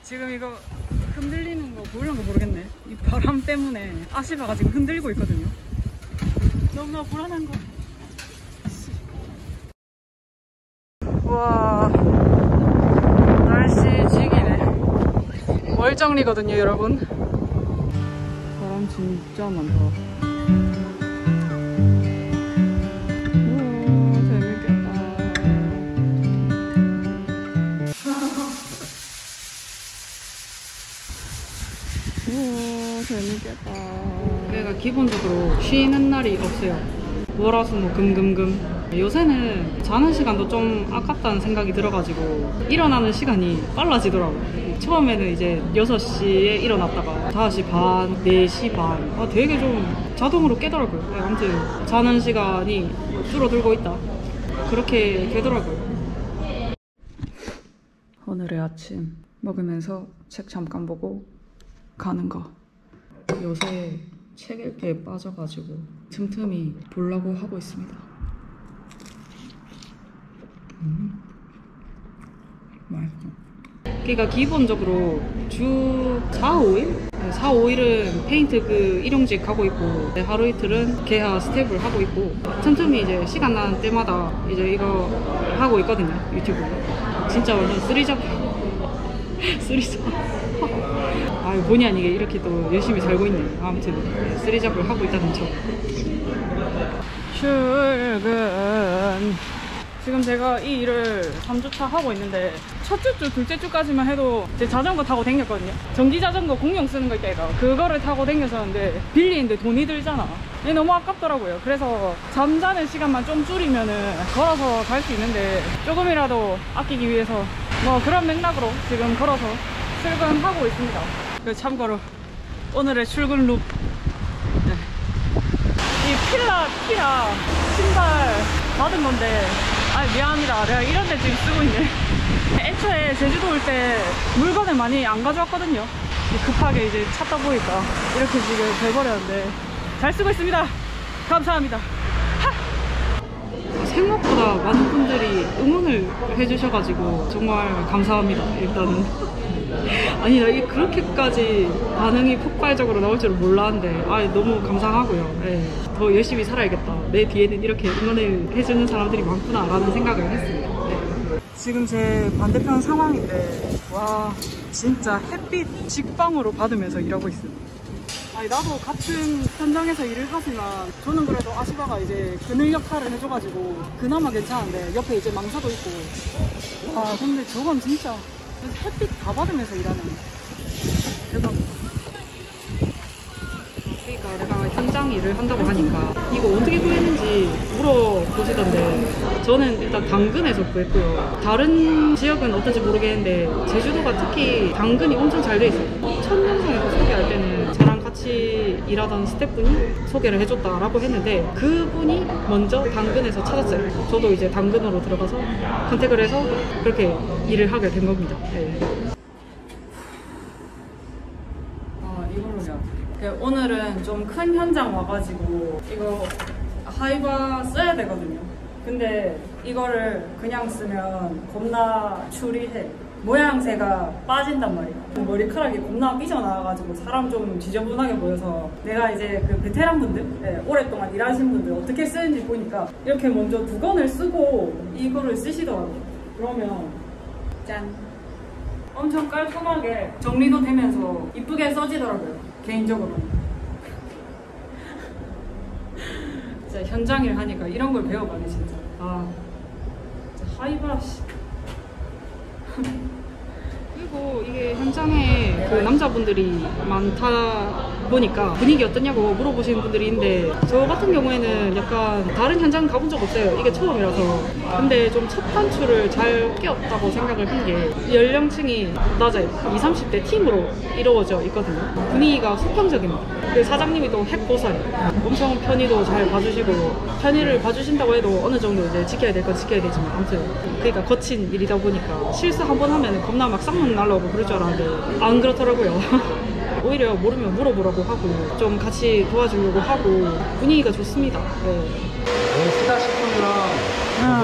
지금 이거 흔들리는 거 보이는가 모르겠네. 이 바람 때문에 아시바가 지금 흔들리고 있거든요. 너무나 불안한 거. 와, 날씨 지기네. 월정리거든요, 여러분. 바람 진짜 많다. 재밌겠다. 내가 기본적으로 쉬는 날이 없어요. 월화수목 금금금. 요새는 자는 시간도 좀 아깝다는 생각이 들어가지고 일어나는 시간이 빨라지더라고요. 처음에는 이제 6시에 일어났다가 5시 반, 4시 반 되게 좀 자동으로 깨더라고요. 아무튼 자는 시간이 줄어들고 있다, 그렇게 되더라고요. 오늘의 아침 먹으면서 책 잠깐 보고 가는 거. 요새 책 읽기에 빠져가지고 틈틈이 보려고 하고 있습니다. 맛있어. 그러니까 기본적으로 주 4, 5일? 4, 5일은 페인트 그 일용직 하고 있고 하루 이틀은 개화 스텝을 하고 있고 틈틈이 이제 시간 나는 때마다 이제 이거 하고 있거든요, 유튜브로. 진짜 완전 쓰리잡 본의 아니게 이렇게 또 열심히 살고 있네. 아무튼 쓰리잡을 하고 있다는 척. 출근. 지금 제가 이 일을 3주차 하고 있는데 첫째 주, 둘째 주까지만 해도 제 자전거 타고 다녔거든요. 전기 자전거 공용 쓰는 거 있다, 그거를 타고 다녔었는데 빌리는데 돈이 들잖아. 이게 너무 아깝더라고요. 그래서 잠자는 시간만 좀 줄이면은 걸어서 갈 수 있는데 조금이라도 아끼기 위해서 뭐 그런 맥락으로 지금 걸어서 출근하고 있습니다. 참고로 오늘의 출근 룩, 이 피라 신발 받은 건데 미안합니다. 내가 이런 데 지금 쓰고 있네. 애초에 제주도 올 때 물건을 많이 안 가져왔거든요. 급하게 이제 찾다 보니까 이렇게 지금 돼버렸는데 잘 쓰고 있습니다. 감사합니다. 생각보다 많은 분들이 응원을 해주셔가지고 정말 감사합니다. 일단은 아니, 나 이게 그렇게까지 반응이 폭발적으로 나올 줄은 몰랐는데 너무 감사하고요. 더 열심히 살아야겠다. 내 뒤에는 이렇게 응원을 해주는 사람들이 많구나 라는 생각을 했습니다. 지금 제 반대편 상황인데 와, 진짜 햇빛 직방으로 받으면서 일하고 있어요. 나도 같은 현장에서 일을 하지만 저는 그래도 아시바가 이제 그늘 역할을 해줘가지고 그나마 괜찮은데 옆에 이제 망사도 있고, 와 근데 저건 진짜 햇빛 다 받으면서 일하는 대박. 그러니까 내가 현장 일을 한다고 하니까 이거 어떻게 구했는지 물어보시던데 저는 일단 당근에서 구했고요. 다른 지역은 어떤지 모르겠는데 제주도가 특히 당근이 엄청 잘 돼 있어요. 첫 영상에서 소개할 때는 저랑 같이 일하던 스태프분이 소개를 해줬다라고 했는데 그분이 먼저 당근에서 찾았어요. 저도 이제 당근으로 들어가서 컨택을 해서 그렇게 일을 하게 된 겁니다. 이걸로요. 오늘은 좀 큰 현장 와가지고 이거 하이바 써야 되거든요. 근데 이거를 그냥 쓰면 겁나 추리해. 모양새가 빠진단 말이야. 머리카락이 겁나 삐져나와가지고 사람 좀 지저분하게 보여서 내가 이제 그 베테랑 분들, 오랫동안 일하신 분들 어떻게 쓰는지 보니까 이렇게 먼저 2건을 쓰고 이거를 쓰시더라고요. 그러면 짠! 엄청 깔끔하게 정리도 되면서 이쁘게 써지더라고요, 개인적으로는. 진짜 현장 일 하니까 이런 걸 배워가네 진짜. 진짜 하이바 씨. 그리고 이게 현장에 그 남자분들이 많다 보니까 분위기 어떠냐고 물어보시는 분들이 있는데 저 같은 경우에는 약간 다른 현장 가본 적 없어요. 이게 처음이라서. 근데 좀 첫 단추를 잘 끼웠다고 생각을 한 게 연령층이 낮아요. 20, 30대 팀으로 이루어져 있거든요. 분위기가 수평적입니다. 그 사장님이 또 핵보살이에요. 엄청 편의도 잘 봐주시고, 편의를 봐주신다고 해도 어느 정도 이제 지켜야 될 건 지켜야 되지만 아무튼 그러니까 거친 일이다 보니까 실수 한 번 하면 겁나 막 쌍문 날라오고 그럴 줄 알았는데 안 그렇더라고요. 오히려 모르면 물어보라고 하고 좀 같이 도와주려고 하고 분위기가 좋습니다. 오늘 쓰다 싶은 거랑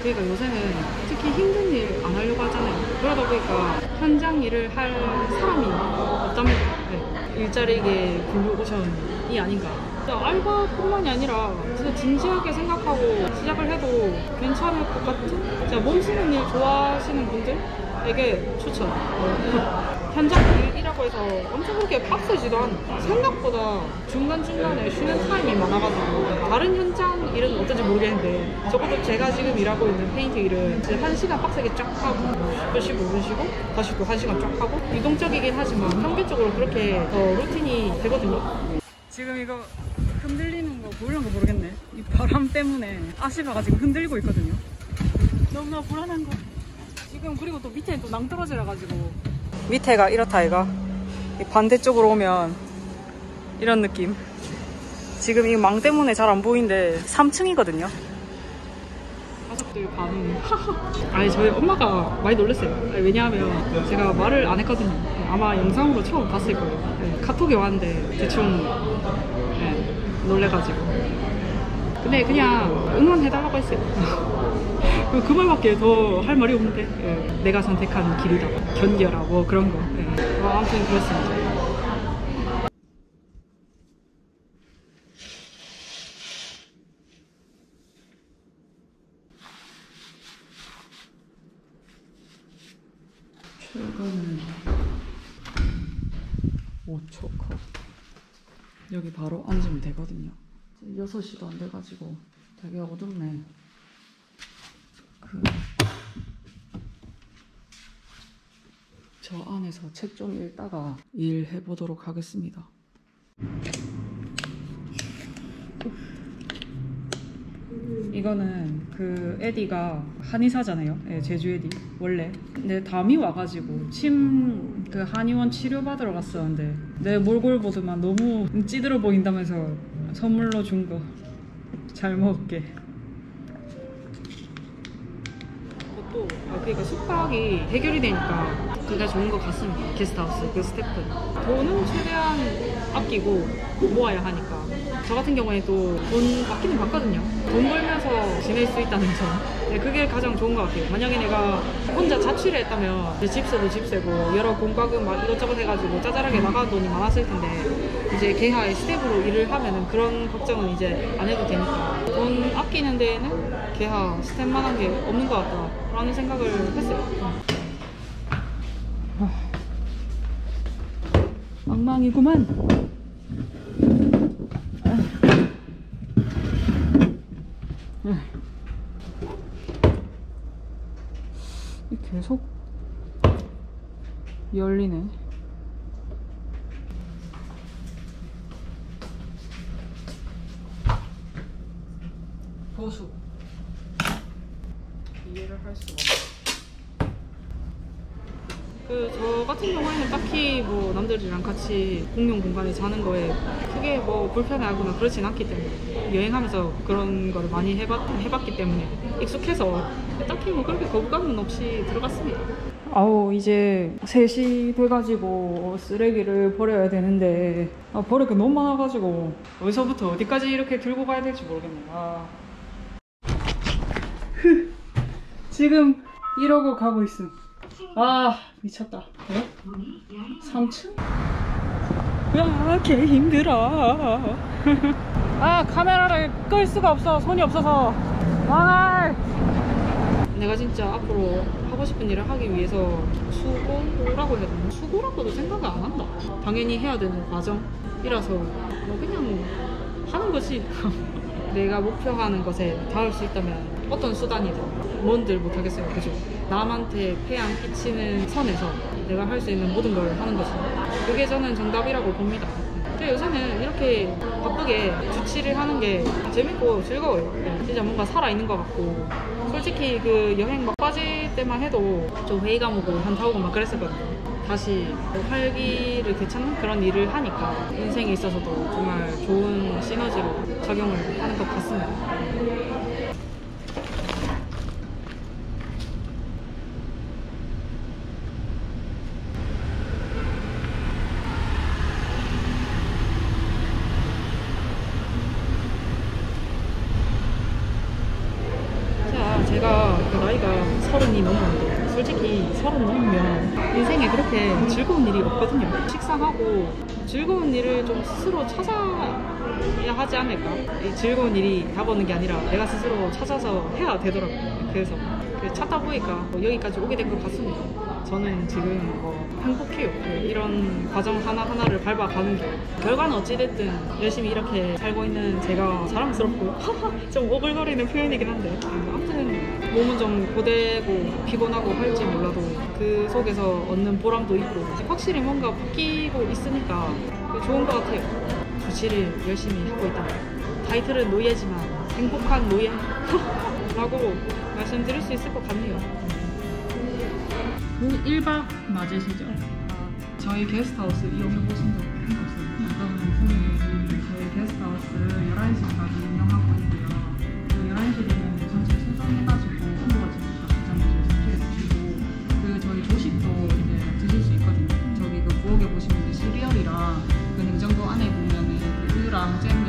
그러니까 요새는 특히 힘든 일 안 하려고 하잖아요. 그러다 보니까 현장 일을 할 사람이 없답니다. 네. 일자리계 블루오션이 아닌가. 알바뿐만이 아니라 진짜 진지하게 생각하고 시작을 해도 괜찮을 것 같은, 진짜 몸 쓰는 일 좋아하시는 분들에게 추천. 현장 일이라고 해서 엄청 그렇게 빡세지도 않아. 생각보다 중간중간에 쉬는 타임이 많아가지고 다른 현장 일은 어떤지 모르겠는데 적어도 제가 지금 일하고 있는 페인트 일은 이제 1시간 빡세게 쫙 하고 몇 쉬고 5분 쉬고 다시 또 1시간 쫙 하고 유동적이긴 하지만 평균적으로 그렇게 루틴이 되거든요. 지금 이거 흔들리는 거 보이는 거 모르겠네. 이 바람 때문에 아시바가 지금 흔들리고 있거든요. 너무나 불안한 거. 지금 그리고 또 밑에 또 낭떠러지라 가지고 밑에가 이렇다 이가. 반대쪽으로 오면 이런 느낌. 지금 이 망 때문에 잘 안 보이는데 3층이거든요. 가족들 반응. 아니 저희 엄마가 많이 놀랐어요. 아니, 왜냐하면 제가 말을 안 했거든요. 아마 영상으로 처음 봤을 거예요. 네, 카톡이 왔는데 대충 놀래가지고. 근데 그냥 응원해달라고 했어요. 그 말밖에 더 할 말이 없는데 내가 선택한 길이다, 견뎌라, 뭐 그런 거. 아무튼 그렇습니다. 출근은 5초 컷. 여기 바로 앉으면 되거든요. 6시도 안 돼가지고 되게 어둡네. 저 안에서 책 좀 읽다가 일해보도록 하겠습니다. 이거는 그 에디가 한의사잖아요. 네, 제주 에디 원래. 근데 담이 와가지고 그 한의원 치료받으러 갔었는데 내 몰골보드만 너무 찌들어 보인다면서 선물로 준 거 잘 먹을게. 그것도 그러니까 숙박이 해결이 되니까 그게 좋은 것 같습니다. 게스트하우스 그 스태프 돈은 최대한 아끼고 모아야 하니까. 저 같은 경우에 또 돈 받기는 받거든요. 돈 벌면서 지낼 수 있다는 점. 네, 그게 가장 좋은 것 같아요. 만약에 내가 혼자 자취를 했다면 이제 집세도 집세고 여러 공과금 막 이것저것 해가지고 짜잘하게 나가는 돈이 많았을 텐데 이제 개하의 스텝으로 일을 하면은 그런 걱정은 이제 안 해도 되니까 돈 아끼는 데에는 개하 스텝만한 게 없는 것 같다라는 생각을 했어요. 엉망이구만. 계속 열리네. 보수 이해를 할 수가 없어. 저 같은 경우에는 딱히 뭐 남들이랑 같이 공용 공간에 자는 거에 크게 뭐 불편해하거나 그렇진 않기 때문에 여행하면서 그런 거를 많이 해봤기 때문에 익숙해서 딱히 뭐 그렇게 거부감은 없이 들어갔습니다. 아우 이제 3시 돼가지고 쓰레기를 버려야 되는데 버릴 게 너무 많아가지고 어디서부터 어디까지 이렇게 들고 가야 될지 모르겠네. 지금 이러고 가고 있음. 미쳤다. 3층? 개 힘들어. 카메라를 끌 수가 없어. 손이 없어서. 내가 진짜 앞으로 하고 싶은 일을 하기 위해서 수고라고 해야 되나? 수고라고도 생각을 안 한다. 당연히 해야 되는 과정이라서 그냥 하는 거지. 내가 목표하는 것에 닿을 수 있다면 어떤 수단이든 뭔들 못하겠어요. 그죠? 남한테 폐 안 끼치는 선에서 내가 할 수 있는 모든 걸 하는 거지. 그게 저는 정답이라고 봅니다. 근데 요새는 이렇게 바쁘게 주치를 하는 게 재밌고 즐거워요. 진짜 뭔가 살아있는 것 같고. 솔직히 그 여행 막 빠질 때만 해도 좀 회의감 오고 현타 오고 막 그랬었거든요. 다시 활기를 되찾는 그런 일을 하니까 인생에 있어서도 정말 좋은 시너지로 작용을 하는 것 같습니다. 제가 나이가 30이 넘었는데 솔직히 30 넘으면 인생에 그렇게 즐거운 일이 없거든요. 식사하고 즐거운 일을 좀 스스로 찾아야 하지 않을까? 이 즐거운 일이 다가오는 게 아니라 내가 스스로 찾아서 해야 되더라고요. 그래서 찾다 보니까 여기까지 오게 된 것 같습니다. 저는 지금 행복해요. 이런 과정 하나하나를 밟아가는 게. 결과는 어찌됐든 열심히 이렇게 살고 있는 제가 자랑스럽고 좀 오글거리는 표현이긴 한데 아무튼 몸은 좀 고되고 피곤하고 할지 몰라도 그 속에서 얻는 보람도 있고 확실히 뭔가 바뀌고 있으니까 좋은 것 같아요. 주치를 열심히 하고 있다. 타이틀은 노예지만 행복한 노예 라고 말씀드릴 수 있을 것 같네요. 1박 맞으시죠? 저희 게스트하우스 이용해 보신 적 없어요? 그러면 선생님 저희 게스트하우스 11시까지 운영하고 있고요. 그 11시에는 전체 신청해가지고 홍보가 지금 각시장에서 접수해 주시고 그 저희 조식도 이제 드실 수 있거든요. 저기 그 부엌에 보시면 이제 시리얼이랑 그 냉장고 안에 보면은 그 우유랑 잼